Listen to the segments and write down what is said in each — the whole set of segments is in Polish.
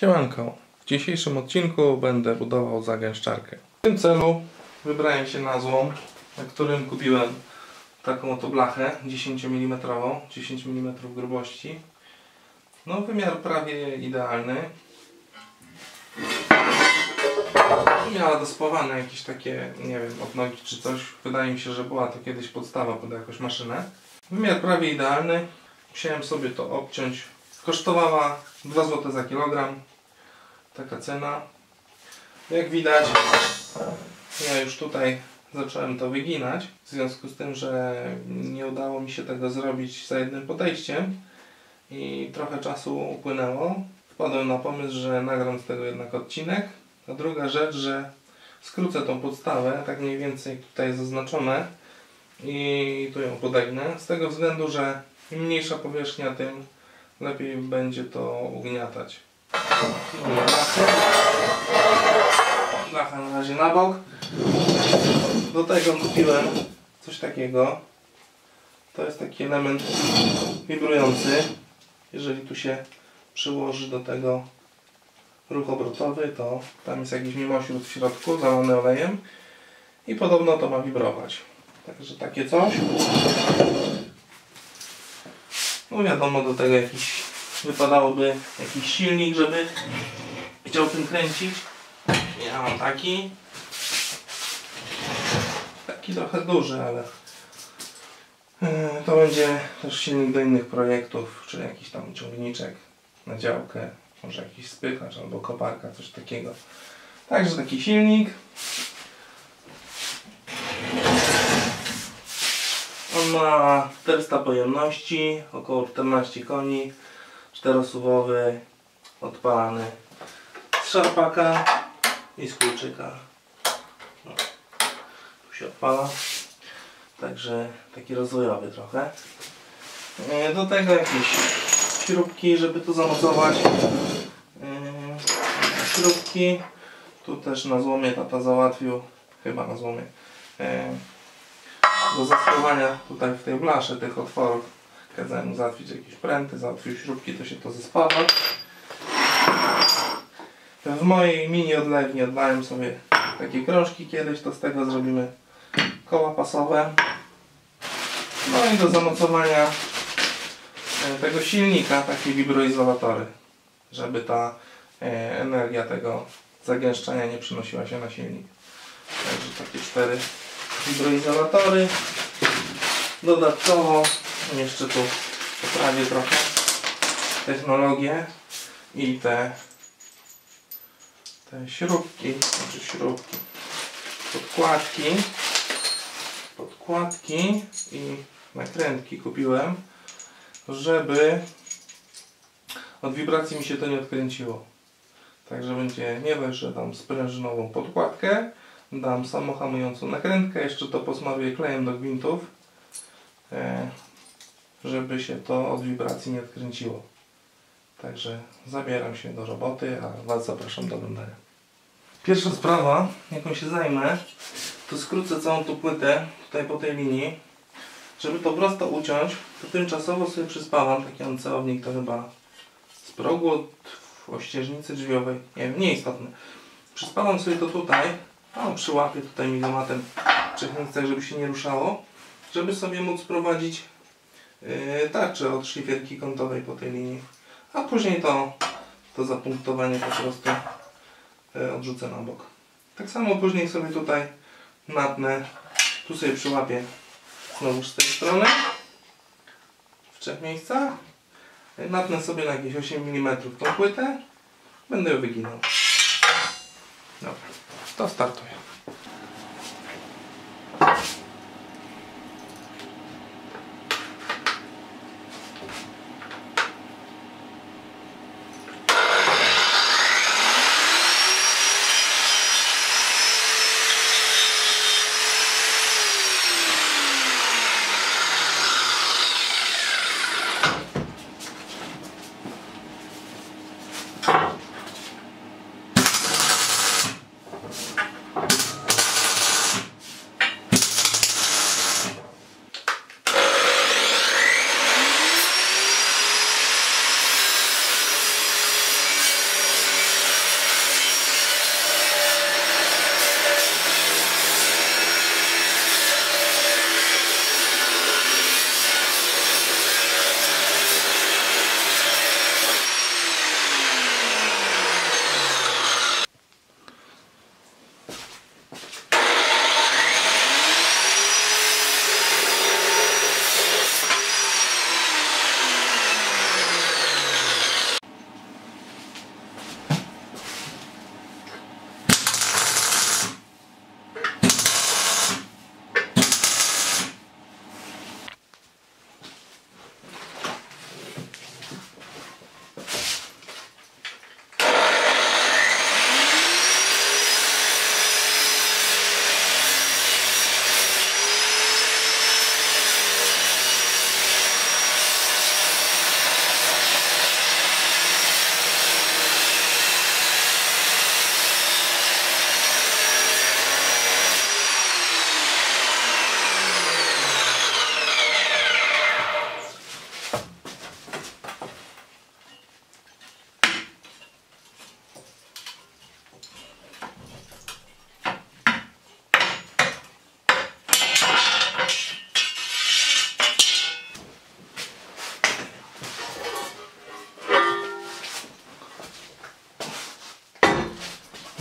Siemanko, w dzisiejszym odcinku będę budował zagęszczarkę. W tym celu wybrałem się na złom, na którym kupiłem taką oto blachę 10 mm, 10 mm grubości. No, wymiar prawie idealny. Miała dospawane jakieś takie, nie wiem, odnogi czy coś. Wydaje mi się, że była to kiedyś podstawa pod jakąś maszynę. Wymiar prawie idealny. Musiałem sobie to obciąć. Kosztowała 2 zł za kilogram. Taka cena. Jak widać, ja już tutaj zacząłem to wyginać. W związku z tym, że nie udało mi się tego zrobić za jednym podejściem i trochę czasu upłynęło, wpadłem na pomysł, że nagram z tego jednak odcinek. A druga rzecz, że skrócę tą podstawę, tak mniej więcej tutaj jest zaznaczone, i tu ją podegnę, z tego względu, że im mniejsza powierzchnia, tym lepiej będzie to ugniatać. Blacha na razie na bok. Do tego kupiłem coś takiego. To jest taki element wibrujący. Jeżeli tu się przyłoży do tego ruch obrotowy, to tam jest jakiś mimośród w środku, zalany olejem i podobno to ma wibrować. Także takie coś. No wiadomo, do tego wypadałoby jakiś silnik, żeby chciał tym kręcić. Ja mam taki trochę duży, ale to będzie też silnik do innych projektów, czy jakiś tam ciągniczek na działkę, może jakiś spychacz albo koparka, coś takiego. Także taki silnik. On ma 400 pojemności, około 14 koni, 4-suwowy, odpalany z szarpaka i z kluczyka. No, tu się odpala, także taki rozwojowy trochę. Do tego jakieś śrubki, żeby tu zamocować. Śrubki. Tu też na złomie tata załatwił, chyba na złomie, do zaspawania tutaj w tej blaszy tych otworów. Kazałem mu załatwić jakieś pręty, załatwił śrubki, to się to zespawa. W mojej mini odlewni odlałem sobie takie krążki kiedyś, to z tego zrobimy koła pasowe. No i do zamocowania tego silnika takie wibroizolatory, żeby ta energia tego zagęszczania nie przenosiła się na silnik. Także takie 4 wibroizolatory. Dodatkowo jeszcze tu poprawię trochę technologię i te śrubki, podkładki i nakrętki kupiłem, żeby od wibracji mi się to nie odkręciło. Także będzie, nie dość, że dam sprężynową podkładkę, dam samohamującą nakrętkę, jeszcze to posmaruję klejem do gwintów, żeby się to od wibracji nie odkręciło. Także zabieram się do roboty, a Was zapraszam do oglądania. Pierwsza sprawa, jaką się zajmę, to skrócę całą tą płytę tutaj po tej linii. Żeby to prosto uciąć, to tymczasowo sobie przyspawam, taki on celownik to chyba z progu od ościeżnicy drzwiowej, nie wiem, nieistotne. Przyspawam sobie to tutaj, przyłapię tutaj migomatem w 3 miejscach, żeby się nie ruszało, żeby sobie móc prowadzić tarczę od szlifierki kątowej po tej linii, a później to zapunktowanie po prostu odrzucę na bok. Tak samo później sobie tutaj natnę, tu sobie przyłapię znowu z tej strony w 3 miejscach, natnę sobie na jakieś 8 mm tą płytę, będę ją wyginał. Dobra, to startuję.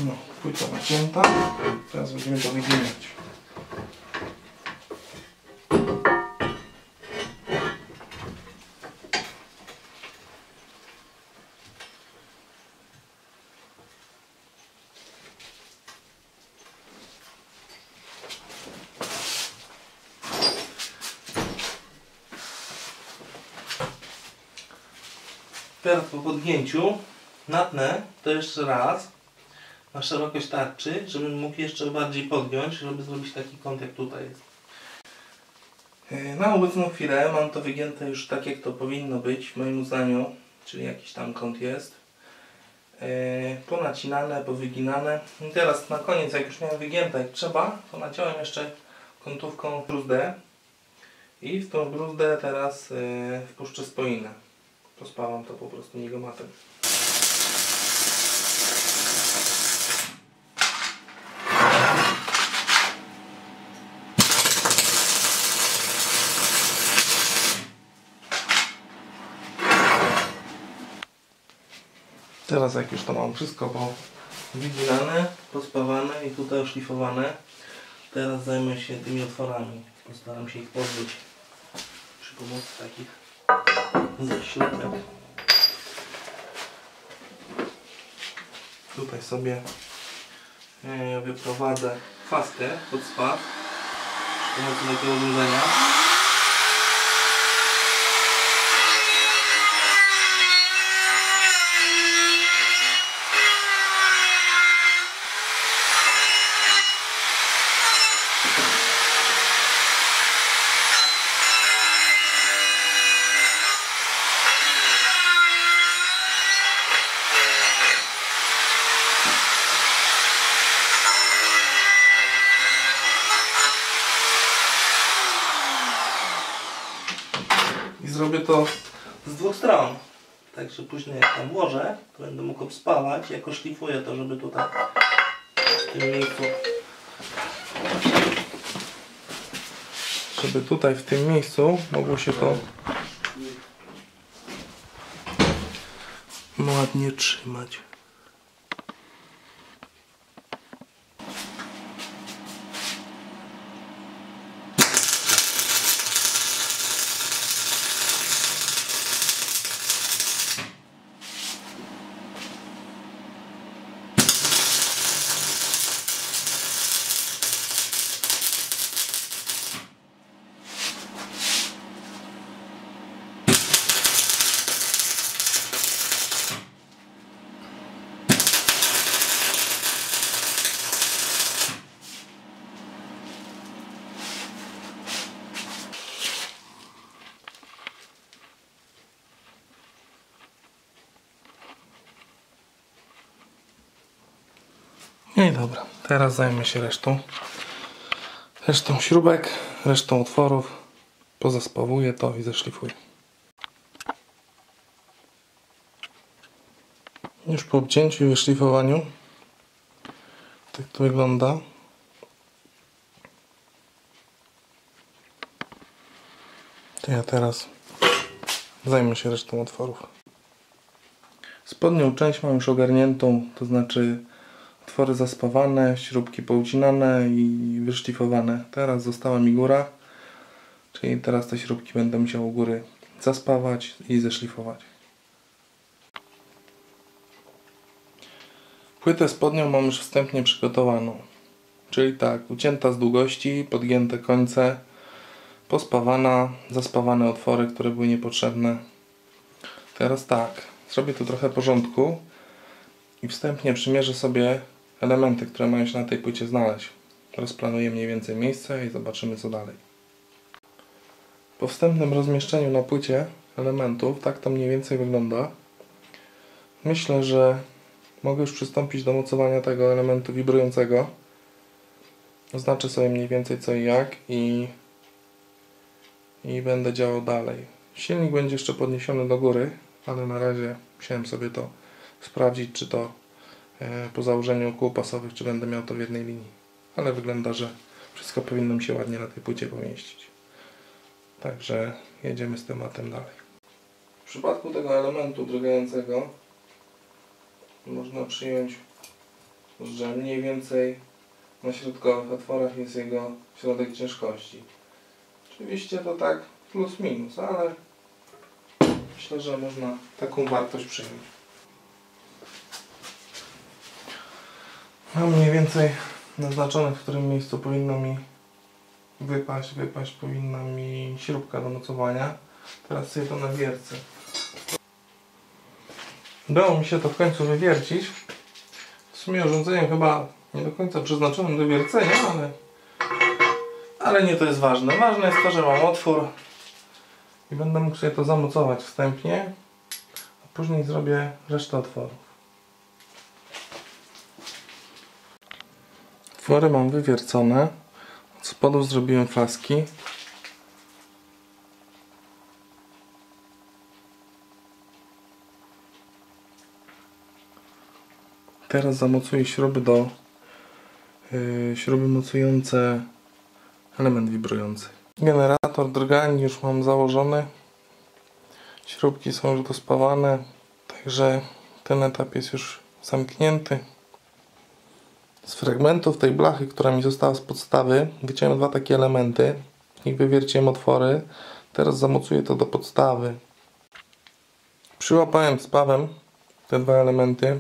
No, płyta nacięta. Teraz będziemy to wyginać. Teraz po podgięciu natnę to jeszcze raz na szerokość tarczy, żebym mógł jeszcze bardziej podgiąć, żeby zrobić taki kąt jak tutaj jest. Na obecną chwilę mam to wygięte już tak jak to powinno być w moim zdaniu, czyli jakiś tam kąt jest. Ponacinane, powyginane. I teraz na koniec, jak już miałem wygięte jak trzeba, to naciąłem jeszcze kątówką bruzdę i w tą bruzdę teraz wpuszczę spoinę. Pospałam to po prostu nigomatem. Teraz jak już to mam wszystko powyginane, pospawane i tutaj oszlifowane, teraz zajmę się tymi otworami. Postaram się ich pozbyć przy pomocy takich zaślepek. Tutaj sobie wyprowadzę kwaskę pod spad przy pomocy takiego urządzenia. Zrobię to z dwóch stron, także później jak tam włożę, to będę mógł obspawać, jako szlifuję to, żeby tutaj w tym miejscu mogło się to ładnie trzymać. No i dobra, teraz zajmę się resztą śrubek, resztą otworów, pozaspawuję to i zeszlifuję. Już po obcięciu i wyszlifowaniu tak to wygląda. To ja teraz zajmę się resztą otworów. Spodnią część mam już ogarniętą, to znaczy otwory zaspawane, śrubki poucinane i wyszlifowane. Teraz została mi góra, czyli teraz te śrubki będę musiał u góry zaspawać i zeszlifować. Płytę spodnią mam już wstępnie przygotowaną. Czyli tak, ucięta z długości, podgięte końce, pospawana, zaspawane otwory, które były niepotrzebne. Teraz tak, zrobię tu trochę porządku i wstępnie przymierzę sobie elementy, które mają się na tej płycie znaleźć. Rozplanuję mniej więcej miejsce i zobaczymy co dalej. Po wstępnym rozmieszczeniu na płycie elementów, tak to mniej więcej wygląda. Myślę, że mogę już przystąpić do mocowania tego elementu wibrującego. Oznaczę sobie mniej więcej co i jak i będę działał dalej. Silnik będzie jeszcze podniesiony do góry, ale na razie musiałem sobie to sprawdzić, czy to po założeniu kół pasowych, czy będę miał to w jednej linii. Ale wygląda, że wszystko powinno mi się ładnie na tej płycie pomieścić. Także jedziemy z tematem dalej. W przypadku tego elementu drgającego można przyjąć że mniej więcej na środkowych otworach jest jego środek ciężkości. Oczywiście to tak plus minus, ale myślę, że można taką wartość przyjąć. Mam mniej więcej naznaczone, w którym miejscu powinno mi wypaść powinna mi śrubka do mocowania. Teraz sobie to nawiercę. Udało mi się to w końcu wywiercić. W sumie urządzeniem chyba nie do końca przeznaczonym do wiercenia, ale nie to jest ważne. Ważne jest to, że mam otwór i będę mógł sobie to zamocować wstępnie, a później zrobię resztę otworów. Otwory mam wywiercone. Od spodu zrobiłem faski. Teraz zamocuję śruby do śruby mocujące element wibrujący. Generator drgań już mam założony. Śrubki są już dospawane, także ten etap jest już zamknięty. Z fragmentów tej blachy, która mi została z podstawy, wyciąłem dwa takie elementy. W nich wywierciłem otwory. Teraz zamocuję to do podstawy. Przyłapałem spawem te dwa elementy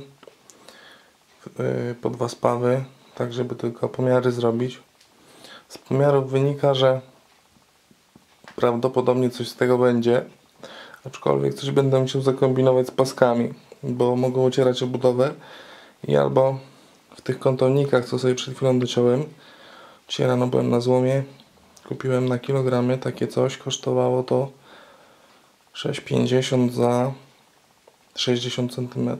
po dwa spawy, tak żeby tylko pomiary zrobić. Z pomiarów wynika, że prawdopodobnie coś z tego będzie, aczkolwiek coś będę musiał zakombinować z paskami, bo mogą ocierać obudowę i albo w tych kątownikach, co sobie przed chwilą dociąłem, dzisiaj rano byłem na złomie, kupiłem na kilogramy takie coś, kosztowało to 6,50 za 60 cm.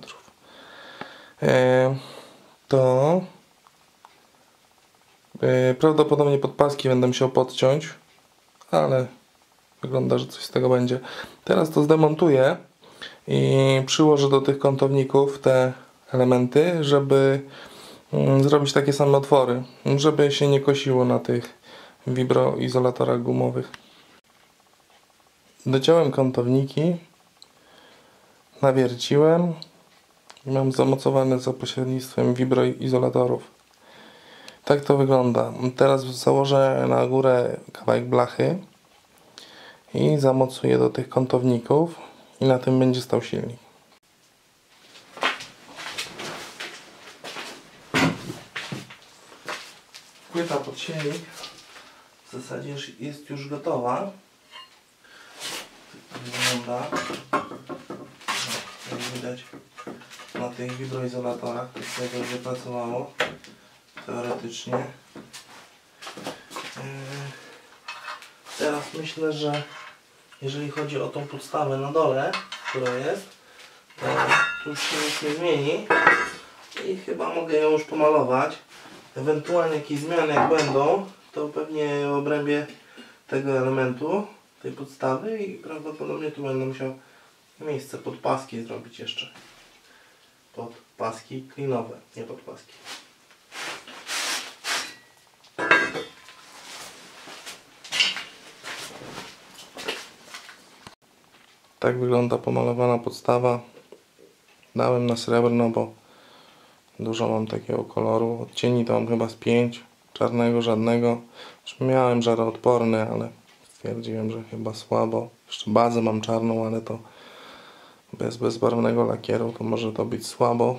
To prawdopodobnie podpaski będę musiał podciąć, ale wygląda, że coś z tego będzie. Teraz to zdemontuję i przyłożę do tych kątowników te elementy, żeby zrobić takie same otwory, żeby się nie kosiło na tych wibroizolatorach gumowych. Dociąłem kątowniki, nawierciłem i mam zamocowane za pośrednictwem wibroizolatorów. Tak to wygląda. Teraz założę na górę kawałek blachy i zamocuję do tych kątowników i na tym będzie stał silnik. Płyta pod silnik w zasadzie jest już gotowa. Tak wygląda. Jak widać na tych wibroizolatorach to sobie dobrze pracowało teoretycznie. Teraz myślę, że jeżeli chodzi o tą podstawę na dole, która jest, to już się nic nie zmieni i chyba mogę ją już pomalować. Ewentualnie jakieś zmiany jak będą, to pewnie w obrębie tego elementu, tej podstawy i prawdopodobnie tu będę musiał miejsce pod paski zrobić jeszcze. Pod paski klinowe, nie pod paski. Tak wygląda pomalowana podstawa. Dałem na srebrno, bo dużo mam takiego koloru. Odcieni to mam chyba z 5. Czarnego żadnego. Już miałem żaroodporny, ale stwierdziłem, że chyba słabo. Jeszcze bazę mam czarną, ale to bez bezbarwnego lakieru to może to być słabo.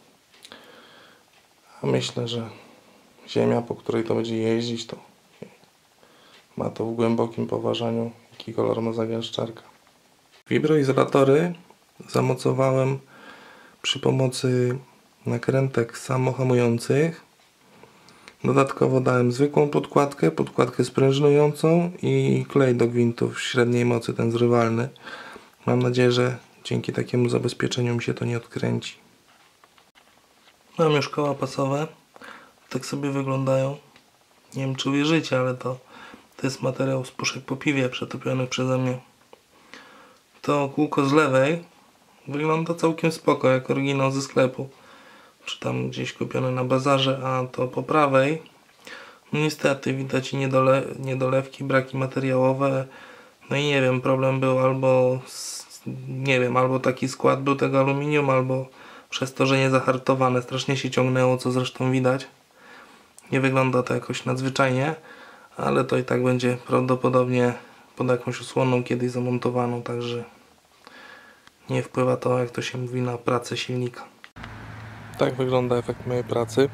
A myślę, że ziemia, po której to będzie jeździć, to ma to w głębokim poważaniu, jaki kolor ma zagęszczarka. Wibroizolatory zamocowałem przy pomocy nakrętek samohamujących. Dodatkowo dałem zwykłą podkładkę sprężynującą i klej do gwintów średniej mocy, ten zrywalny. Mam nadzieję, że dzięki takiemu zabezpieczeniu mi się to nie odkręci. Mam już koła pasowe. Tak sobie wyglądają. Nie wiem, czy uwierzycie, ale to jest materiał z puszek po piwie przetopiony przeze mnie. To kółko z lewej wygląda całkiem spoko, jak oryginał ze sklepu. Czy tam gdzieś kupione na bazarze, a to po prawej no niestety widać i niedolewki, braki materiałowe. No i nie wiem, problem był albo taki skład był tego aluminium, Przez to, że nie zahartowane, strasznie się ciągnęło, co zresztą widać. Nie wygląda to jakoś nadzwyczajnie, ale to i tak będzie prawdopodobnie pod jakąś osłoną kiedyś zamontowaną, także nie wpływa to, jak to się mówi, na pracę silnika. Tak wygląda efekt mojej pracy.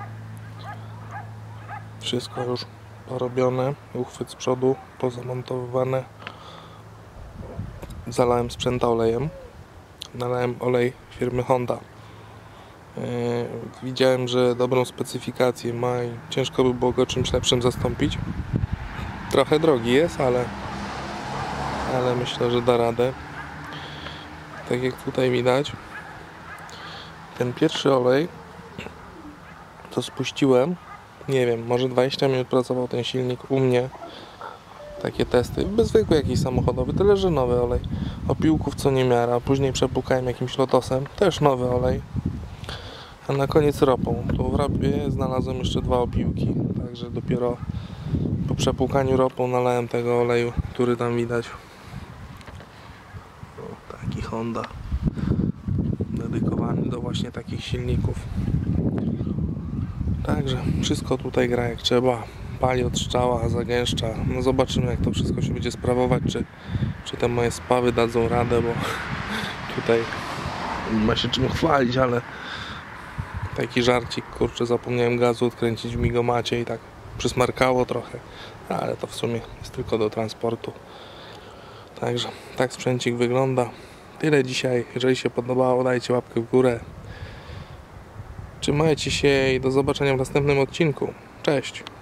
Wszystko już porobione, uchwyt z przodu pozamontowywane. Zalałem sprzęta olejem. Nalałem olej firmy Honda. Widziałem, że dobrą specyfikację ma i ciężko by było go czymś lepszym zastąpić. Trochę drogi jest, ale myślę, że da radę. Tak jak tutaj widać, ten pierwszy olej, co spuściłem, nie wiem, może 20 minut pracował ten silnik u mnie. Takie testy, zwykły jakiś samochodowy, tyle że nowy olej. Opiłków co niemiara, później przepłukałem jakimś Lotosem, też nowy olej. A na koniec ropą. Tu w ropie znalazłem jeszcze 2 opiłki, także dopiero po przepłukaniu ropą nalałem tego oleju, który tam widać. O, taki Honda, dedykowany do właśnie takich silników. Także wszystko tutaj gra jak trzeba. Pali od strzała, zagęszcza. No zobaczymy, jak to wszystko się będzie sprawować, czy te moje spawy dadzą radę, bo tutaj nie ma się czym chwalić, ale taki żarcik, kurczę, zapomniałem gazu odkręcić w migomacie i tak przysmarkało trochę, ale to w sumie jest tylko do transportu. Także tak sprzęcik wygląda. Tyle dzisiaj. Jeżeli się podobało, dajcie łapkę w górę. Trzymajcie się i do zobaczenia w następnym odcinku. Cześć!